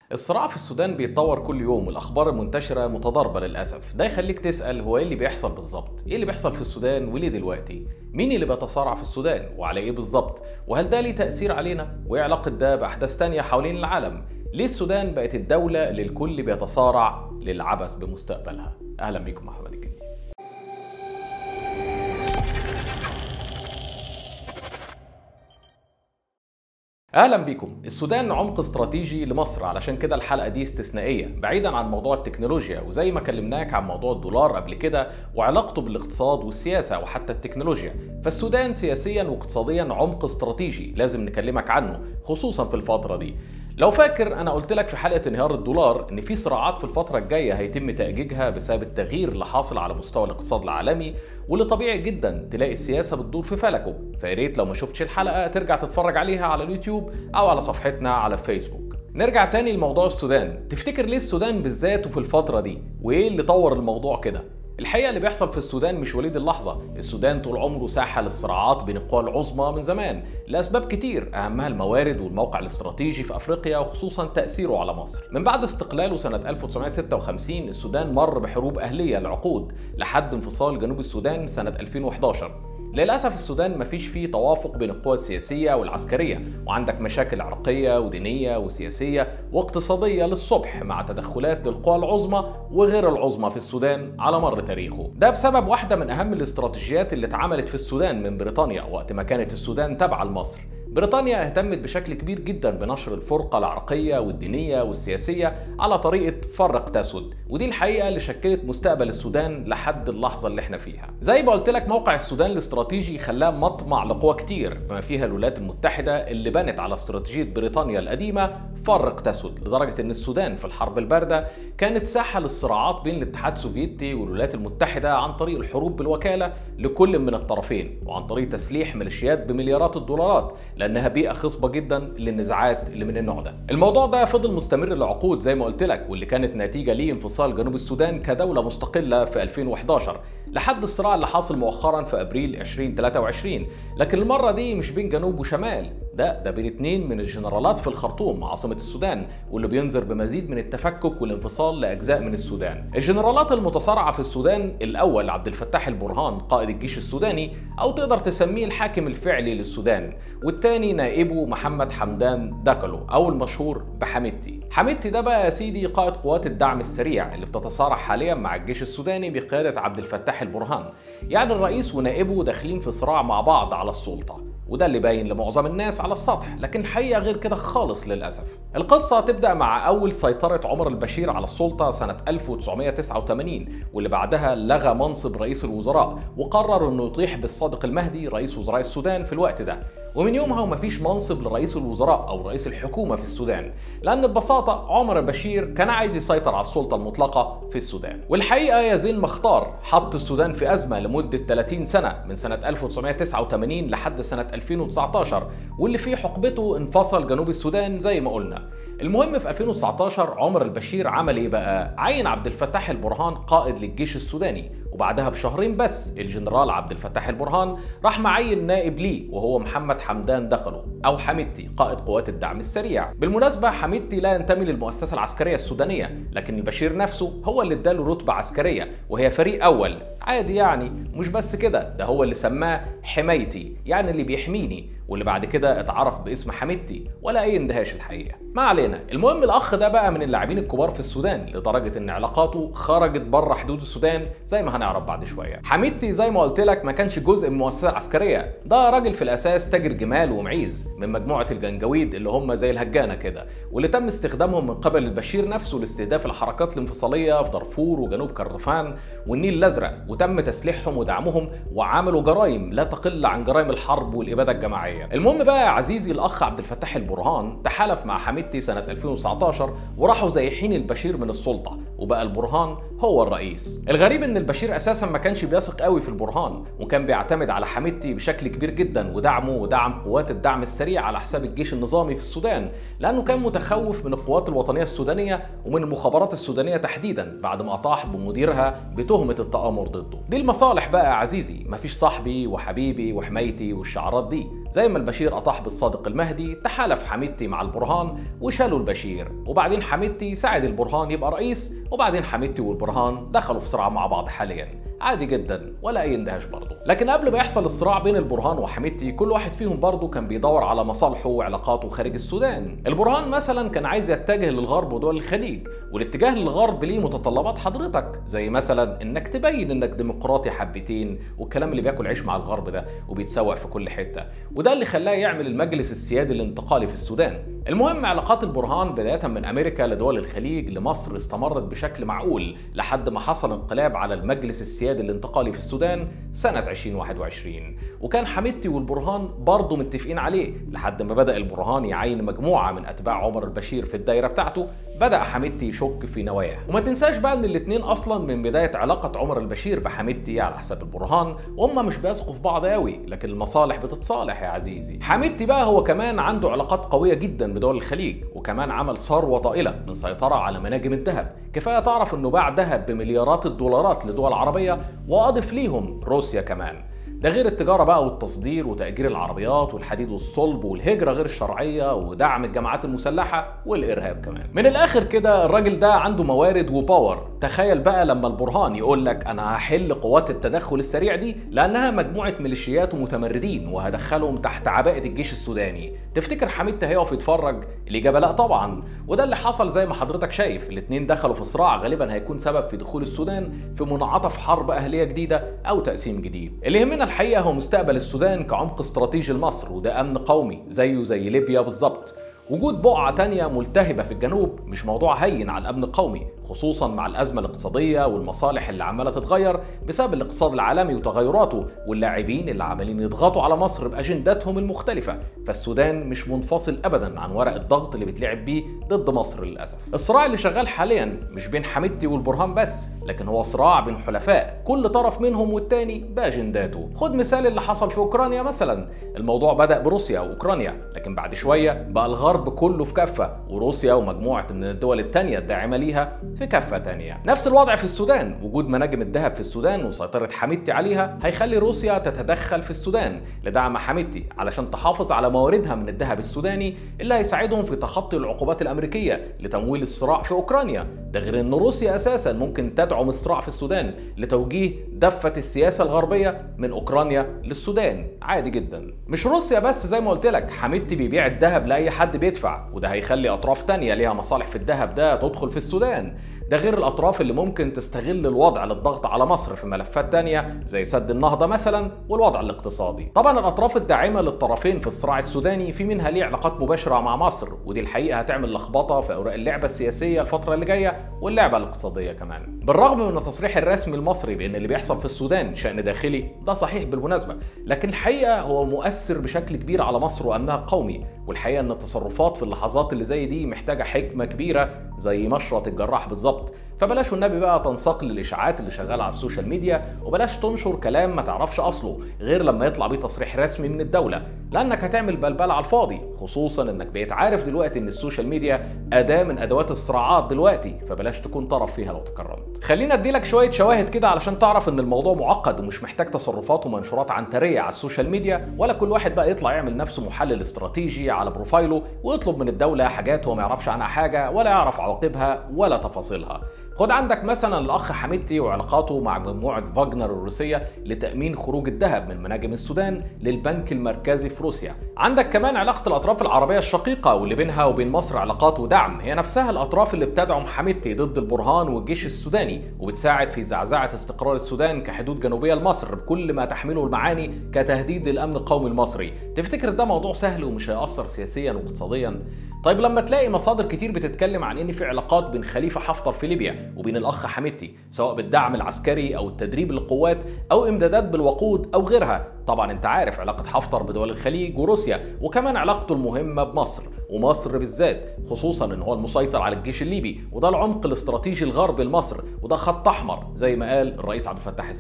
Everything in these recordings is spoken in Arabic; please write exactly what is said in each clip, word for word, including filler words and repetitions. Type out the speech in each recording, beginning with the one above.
الصراع في السودان بيتطور كل يوم والأخبار المنتشرة متضاربة للأسف. ده يخليك تسأل هو إيه اللي بيحصل بالظبط؟ إيه اللي بيحصل في السودان وليه دلوقتي؟ مين اللي بيتصارع في السودان وعلى إيه بالظبط؟ وهل ده ليه تأثير علينا؟ وإيه علاقة ده بأحداث تانية حوالين العالم؟ ليه السودان بقت الدولة اللي الكل بيتصارع للعبث بمستقبلها؟ أهلا بيكم محمد الجندي. اهلا بيكم. السودان عمق استراتيجي لمصر، علشان كده الحلقه دي استثنائيه بعيدا عن موضوع التكنولوجيا، وزي ما كلمناك عن موضوع الدولار قبل كده وعلاقته بالاقتصاد والسياسه وحتى التكنولوجيا، فالسودان سياسيا واقتصاديا عمق استراتيجي لازم نكلمك عنه خصوصا في الفتره دي. لو فاكر انا قلت لك في حلقه انهيار الدولار ان في صراعات في الفتره الجايه هيتم تأجيجها بسبب التغيير اللي حاصل على مستوى الاقتصاد العالمي، واللي طبيعي جدا تلاقي السياسه بتدور في فلكه. فيا ريت لو ما شفتش الحلقه ترجع تتفرج عليها على اليوتيوب او على صفحتنا على فيسبوك. نرجع تاني لموضوع السودان. تفتكر ليه السودان بالذات وفي الفتره دي؟ وايه اللي طور الموضوع كده؟ الحقيقة اللي بيحصل في السودان مش وليد اللحظة. السودان طول عمره ساحة للصراعات بين القوى العظمى من زمان لأسباب كتير، أهمها الموارد والموقع الاستراتيجي في أفريقيا وخصوصا تأثيره على مصر. من بعد استقلاله سنة ألف وتسعمائة وستة وخمسين السودان مر بحروب أهلية لعقود لحد انفصال جنوب السودان سنة ألفين وأحد عشر. للأسف السودان مفيش فيه توافق بين القوى السياسية والعسكرية، وعندك مشاكل عرقية ودينية وسياسية واقتصادية للصبح مع تدخلات للقوى العظمى وغير العظمى في السودان على مر تاريخه. ده بسبب واحدة من أهم الاستراتيجيات اللي اتعملت في السودان من بريطانيا وقت ما كانت السودان تابعة لمصر. بريطانيا اهتمت بشكل كبير جدا بنشر الفرقة العرقية والدينية والسياسية على طريقة فرق تسد، ودي الحقيقة اللي شكلت مستقبل السودان لحد اللحظة اللي احنا فيها. زي ما قلت لك موقع السودان الاستراتيجي خلاه مطمع لقوى كتير بما فيها الولايات المتحدة اللي بنت على استراتيجية بريطانيا القديمة فرق تسد، لدرجة ان السودان في الحرب الباردة كانت ساحة للصراعات بين الاتحاد السوفيتي والولايات المتحدة عن طريق الحروب بالوكالة لكل من الطرفين، وعن طريق تسليح ميليشيات بمليارات الدولارات لانها بيئه خصبه جدا للنزاعات اللي من النوع ده. الموضوع ده فضل مستمر لعقود زي ما قلت لك، واللي كانت نتيجه لانفصال جنوب السودان كدوله مستقله في ألفين وأحد عشر لحد الصراع اللي حاصل مؤخرا في ابريل ألفين وثلاثة وعشرين. لكن المره دي مش بين جنوب وشمال، ده ده بين اتنين من الجنرالات في الخرطوم عاصمه السودان، واللي بينذر بمزيد من التفكك والانفصال لاجزاء من السودان. الجنرالات المتصارعه في السودان، الاول عبد الفتاح البرهان قائد الجيش السوداني او تقدر تسميه الحاكم الفعلي للسودان، والتاني نائبه محمد حمدان دكلو او المشهور بحميدتي. حميدتي ده بقى يا سيدي قائد قوات الدعم السريع اللي بتتصارع حاليا مع الجيش السوداني بقياده عبد الفتاح البرهان. يعني الرئيس ونائبه داخلين في صراع مع بعض على السلطه، وده اللي باين لمعظم الناس على السطح، لكن الحقيقه غير كده خالص للاسف. القصه تبدا مع اول سيطره عمر البشير على السلطه سنه ألف وتسعمائة وتسعة وثمانين، واللي بعدها لغى منصب رئيس الوزراء وقرر انه يطيح بالصادق المهدي رئيس وزراء السودان في الوقت ده. ومن يومها ومفيش منصب لرئيس الوزراء او رئيس الحكومه في السودان، لان ببساطه عمر البشير كان عايز يسيطر على السلطه المطلقه في السودان. والحقيقه يا زين مختار حط السودان في ازمه لمده ثلاثين سنه من سنه ألف وتسعمائة وتسعة وثمانين لحد سنه ألفين وتسعة عشر، واللي في حقبته انفصل جنوب السودان زي ما قلنا. المهم في ألفين وتسعة عشر عمر البشير عمل ايه بقى؟ عين عبد الفتاح البرهان قائد للجيش السوداني، وبعدها بشهرين بس الجنرال عبد الفتاح البرهان راح معين نائب ليه وهو محمد حمدان دكلو او حميدتي قائد قوات الدعم السريع. بالمناسبه حميدتي لا ينتمي للمؤسسه العسكريه السودانيه، لكن البشير نفسه هو اللي اداله رتبه عسكريه وهي فريق اول عادي. يعني مش بس كده، ده هو اللي سماه حمايتي، يعني اللي بيحميني، واللي بعد كده اتعرف باسم حميدتي، ولا اي اندهاش الحقيقه. ما علينا. المهم الاخ ده بقى من اللاعبين الكبار في السودان لدرجه ان علاقاته خرجت بره حدود السودان زي ما هنعرف بعد شويه. حميدتي زي ما قلت لك ما كانش جزء من المؤسسه العسكريه، ده راجل في الاساس تاجر جمال ومعيز من مجموعه الجنجويد اللي هم زي الهجانه كده، واللي تم استخدامهم من قبل البشير نفسه لاستهداف الحركات الانفصاليه في دارفور وجنوب كردفان والنيل الازرق، وتم تسليحهم ودعمهم وعملوا جرائم لا تقل عن جرائم الحرب والاباده الجماعيه. المهم بقى يا عزيزي الاخ عبد الفتاح البرهان تحالف مع حميدتي سنه ألفين وتسعة عشر وراحوا زي حين البشير من السلطه، وبقى البرهان هو الرئيس. الغريب ان البشير اساسا ما كانش بيثق قوي في البرهان، وكان بيعتمد على حميدتي بشكل كبير جدا ودعمه ودعم قوات الدعم السريع على حساب الجيش النظامي في السودان، لانه كان متخوف من القوات الوطنيه السودانيه ومن المخابرات السودانيه تحديدا بعد ما اطاح بمديرها بتهمه التآمر ضده. دي المصالح بقى يا عزيزي، مفيش صاحبي وحبيبي وحمايتي والشعارات دي. زي ما البشير أطاح بالصادق المهدي تحالف حميدتي مع البرهان وشالوا البشير، وبعدين حميدتي ساعد البرهان يبقى رئيس، وبعدين حميدتي والبرهان دخلوا في صراع مع بعض حاليا. عادي جدا ولا اي اندهاش برضه. لكن قبل ما يحصل الصراع بين البرهان وحميدتي كل واحد فيهم برضه كان بيدور على مصالحه وعلاقاته خارج السودان. البرهان مثلا كان عايز يتجه للغرب ودول الخليج، والاتجاه للغرب ليه متطلبات حضرتك، زي مثلا انك تبين انك ديمقراطي حبتين والكلام اللي بياكل عيش مع الغرب ده وبيتسوق في كل حته، وده اللي خلاه يعمل المجلس السيادي الانتقالي في السودان. المهم علاقات البرهان بدايه من امريكا لدول الخليج لمصر استمرت بشكل معقول لحد ما حصل انقلاب على المجلس السيادي الانتقالي في السودان سنة ألفين وواحد وعشرين، وكان حميدتي والبرهان برضه متفقين عليه لحد ما بدأ البرهان يعين مجموعة من أتباع عمر البشير في الدايرة بتاعته. بدأ حميدتي يشك في نواياه، وما تنساش بقى ان الاتنين اصلا من بداية علاقة عمر البشير بحميدتي على حساب البرهان وهم مش بيثقوا في بعض قوي، لكن المصالح بتتصالح يا عزيزي. حميدتي بقى هو كمان عنده علاقات قوية جدا بدول الخليج، وكمان عمل ثروة طائلة من سيطرة على مناجم الذهب. كفاية تعرف انه باع ذهب بمليارات الدولارات لدول عربية واضف ليهم روسيا كمان، ده غير التجارة بقى والتصدير وتأجير العربيات والحديد والصلب والهجرة غير الشرعية ودعم الجماعات المسلحة والإرهاب كمان. من الآخر كده الراجل ده عنده موارد وباور. تخيل بقى لما البرهان يقول لك أنا هحل قوات التدخل السريع دي لأنها مجموعة ميليشيات ومتمردين وهدخلهم تحت عباءة الجيش السوداني، تفتكر حميدتي هيقف يتفرج؟ الإجابة لا طبعا، وده اللي حصل زي ما حضرتك شايف. الاتنين دخلوا في صراع غالبا هيكون سبب في دخول السودان في منعطف حرب أهلية جديدة أو تقسيم جديد. اللي يهمنا الحقيقة هو مستقبل السودان كعمق استراتيجي لمصر، وده أمن قومي زيه زي ليبيا بالظبط. وجود بقعة تانية ملتهبة في الجنوب مش موضوع هين على الأمن القومي، خصوصا مع الأزمة الاقتصادية والمصالح اللي عمالة تتغير بسبب الاقتصاد العالمي وتغيراته، واللاعبين اللي عمالين يضغطوا على مصر بأجنداتهم المختلفة. فالسودان مش منفصل أبدا عن ورق الضغط اللي بتلعب بيه ضد مصر للأسف. الصراع اللي شغال حاليا مش بين حميدتي والبرهان بس، لكن هو صراع بين حلفاء كل طرف منهم والتاني بأجنداته. خد مثال اللي حصل في أوكرانيا مثلا. الموضوع بدأ بروسيا وأوكرانيا، لكن بعد شوية بقى الغرب كله في كفة، وروسيا ومجموعة من الدول التانية الداعمة ليها في كفة تانية. نفس الوضع في السودان. وجود مناجم الذهب في السودان وسيطرة حميدتي عليها هيخلي روسيا تتدخل في السودان لدعم حميدتي علشان تحافظ على مواردها من الذهب السوداني اللي هيساعدهم في تخطي العقوبات الأمريكية لتمويل الصراع في أوكرانيا. ده غير ان روسيا أساسا ممكن تدعم الصراع في السودان لتوجيه دفة السياسة الغربية من أوكرانيا للسودان. عادي جدا. مش روسيا بس، زي ما قلت لك حميدتي بيبيع الذهب لأي حد بيدفع، وده هيخلي أطراف تانية ليها مصالح في الذهب ده تدخل في السودان. ده غير الأطراف اللي ممكن تستغل الوضع للضغط على مصر في ملفات تانية زي سد النهضة مثلا والوضع الاقتصادي. طبعا الأطراف الداعمة للطرفين في الصراع السوداني في منها ليه علاقات مباشرة مع مصر، ودي الحقيقة هتعمل لخبطة في أوراق اللعبة السياسية الفترة اللي جاية واللعبة الاقتصادية كمان. بالرغم من التصريح الرسمي المصري بأن اللي بيحصل في السودان شأن داخلي، ده صحيح بالمناسبة، لكن الحقيقة هو مؤثر بشكل كبير على مصر وأمنها القومي. والحقيقة أن التصرفات في اللحظات اللي زي دي محتاجة حكمة كبيرة زي مشرط الجراح بالظبط. فبلاش والنبي بقى تنساق للإشاعات اللي شغالة على السوشيال ميديا، وبلاش تنشر كلام ما تعرفش أصله غير لما يطلع بيه تصريح رسمي من الدولة، لأنك هتعمل بلبلة على الفاضي، خصوصا إنك بقيت عارف دلوقتي إن السوشيال ميديا أداة من أدوات الصراعات دلوقتي، فبلاش تكون طرف فيها لو تكرمت. خلينا أديلك شوية شواهد كده علشان تعرف إن الموضوع معقد ومش محتاج تصرفات ومنشورات عنترية على السوشيال ميديا، ولا كل واحد بقى يطلع يعمل نفسه محلل استراتيجي على بروفايله ويطلب من الدولة حاجات هو ما يعرفش عنها حاجة ولا يعرف عواقبها ولا تفاصيلها. خد عندك مثلا الاخ حميدتي وعلاقاته مع مجموعه فاغنر الروسيه لتامين خروج الذهب من مناجم السودان للبنك المركزي في روسيا. عندك كمان علاقه الاطراف العربيه الشقيقه واللي بينها وبين مصر علاقات ودعم، هي نفسها الاطراف اللي بتدعم حميدتي ضد البرهان والجيش السوداني وبتساعد في زعزعه استقرار السودان كحدود جنوبيه لمصر بكل ما تحمله المعاني كتهديد للامن القومي المصري. تفتكر ده موضوع سهل ومش هيأثر سياسيا واقتصاديا؟ طيب لما تلاقي مصادر كتير بتتكلم عن ان في علاقات بين خليفه حفتر في ليبيا وبين الاخ حميدتي سواء بالدعم العسكري او التدريب للقوات او امدادات بالوقود او غيرها، طبعا انت عارف علاقه حفتر بدول الخليج وروسيا وكمان علاقته المهمه بمصر ومصر بالذات، خصوصا ان هو المسيطر على الجيش الليبي وده العمق الاستراتيجي الغربي لمصر وده خط احمر زي ما قال الرئيس عبد الفتاح السيسي.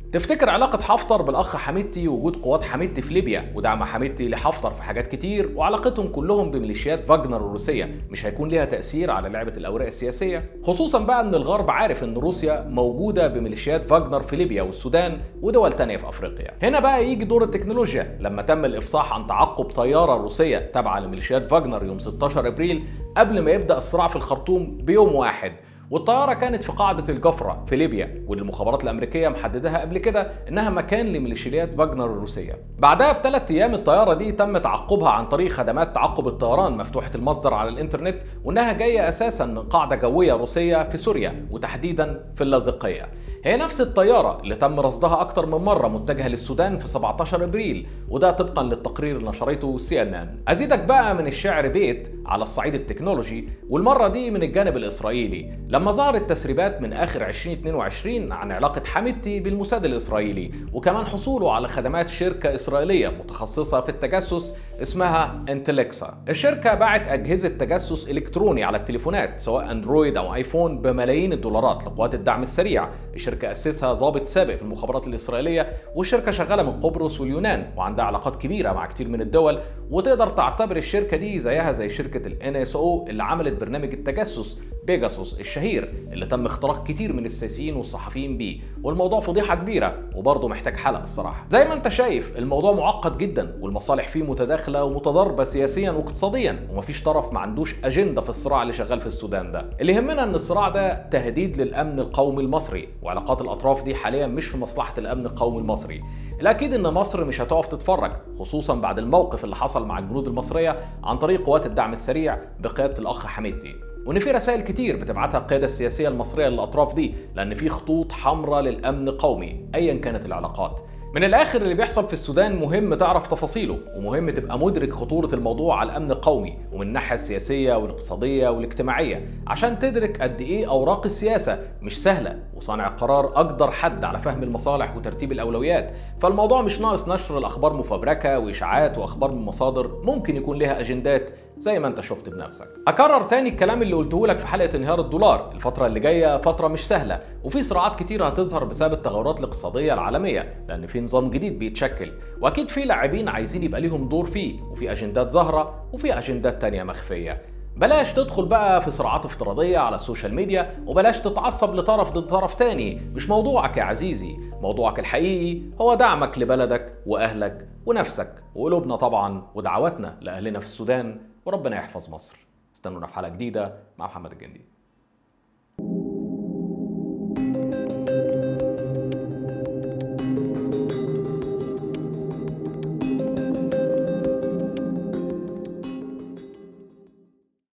تفتكر علاقة حفتر بالأخ حميدتي وجود قوات حميدتي في ليبيا ودعم حميدتي لحفتر في حاجات كتير وعلاقتهم كلهم بميليشيات فاجنر الروسية مش هيكون ليها تأثير على لعبة الأوراق السياسية؟ خصوصا بقى إن الغرب عارف إن روسيا موجودة بميليشيات فاجنر في ليبيا والسودان ودول تانية في أفريقيا. هنا بقى يجي دور التكنولوجيا لما تم الإفصاح عن تعقب طيارة روسية تابعة لميليشيات فاجنر يوم ستاشر أبريل قبل ما يبدأ الصراع في الخرطوم بيوم واحد. والطيارة كانت في قاعدة الجفرة في ليبيا واللي المخابرات الأمريكية محددها قبل كده إنها مكان لميليشيات فاجنر الروسية. بعدها بثلاث أيام الطيارة دي تم تعقبها عن طريق خدمات تعقب الطيران مفتوحة المصدر على الإنترنت، وإنها جاية أساسا من قاعدة جوية روسية في سوريا وتحديدا في اللاذقية. هي نفس الطيارة اللي تم رصدها أكتر من مرة متجهة للسودان في سبعتاشر أبريل، وده طبقا للتقرير اللي نشرته سي إن إن. أزيدك بقى من الشعر بيت على الصعيد التكنولوجي، والمرة دي من الجانب الإسرائيلي لما ظهرت تسريبات من آخر ألفين واثنين وعشرين عن علاقة حميدتي بالموساد الإسرائيلي، وكمان حصوله على خدمات شركة إسرائيلية متخصصة في التجسس اسمها انتلكسا. الشركة باعت أجهزة تجسس إلكتروني على التليفونات سواء أندرويد أو آيفون بملايين الدولارات لقوات الدعم السريع. الشركة أسسها ضابط سابق في المخابرات الإسرائيلية، والشركة شغالة من قبرص واليونان وعندها علاقات كبيرة مع كتير من الدول، وتقدر تعتبر الشركة دي زيها زي شركة ال إن إس أو اللي عملت برنامج التجسس بيجاسوس الشهير اللي تم اختراق كتير من السياسيين والصحفيين بيه. والموضوع فضيحة كبيرة وبرضه محتاج حلقة الصراحة. زي ما انت شايف الموضوع معقد جدا والمصالح فيه متداخلة ومتضاربة سياسيا واقتصاديا، ومفيش طرف ما عندوش أجندة في الصراع اللي شغال في السودان ده. اللي يهمنا ان الصراع ده تهديد للأمن القومي المصري، وعلاقات الأطراف دي حاليا مش في مصلحة الأمن القومي المصري. الأكيد ان مصر مش هتقف تتفرج، خصوصا بعد الموقف اللي حصل مع الجنود المصرية عن طريق قوات الدعم السريع بقيادة الأخ حميدتي، وان في رسائل كتير بتبعتها القياده السياسيه المصريه للاطراف دي، لان في خطوط حمراء للامن القومي ايا كانت العلاقات. من الاخر اللي بيحصل في السودان مهم تعرف تفاصيله، ومهم تبقى مدرك خطوره الموضوع على الامن القومي ومن الناحيه السياسيه والاقتصاديه والاجتماعيه، عشان تدرك قد ايه اوراق السياسه مش سهله، وصانع القرار اقدر حد على فهم المصالح وترتيب الاولويات. فالموضوع مش ناقص نشر الاخبار مفبركه واشاعات واخبار من مصادر ممكن يكون لها اجندات زي ما انت شفت بنفسك. اكرر تاني الكلام اللي قلته لك في حلقه انهيار الدولار، الفتره اللي جايه فتره مش سهله، وفي صراعات كتير هتظهر بسبب التغيرات الاقتصاديه العالميه، لان في نظام جديد بيتشكل، واكيد في لاعبين عايزين يبقى ليهم دور فيه، وفي اجندات ظاهره وفي اجندات تانيه مخفيه. بلاش تدخل بقى في صراعات افتراضيه على السوشيال ميديا، وبلاش تتعصب لطرف ضد طرف تاني. مش موضوعك يا عزيزي، موضوعك الحقيقي هو دعمك لبلدك واهلك ونفسك وقلوبنا طبعا، ودعواتنا لاهلنا في السودان، وربنا يحفظ مصر. استنونا في حلقة جديدة مع محمد الجندي.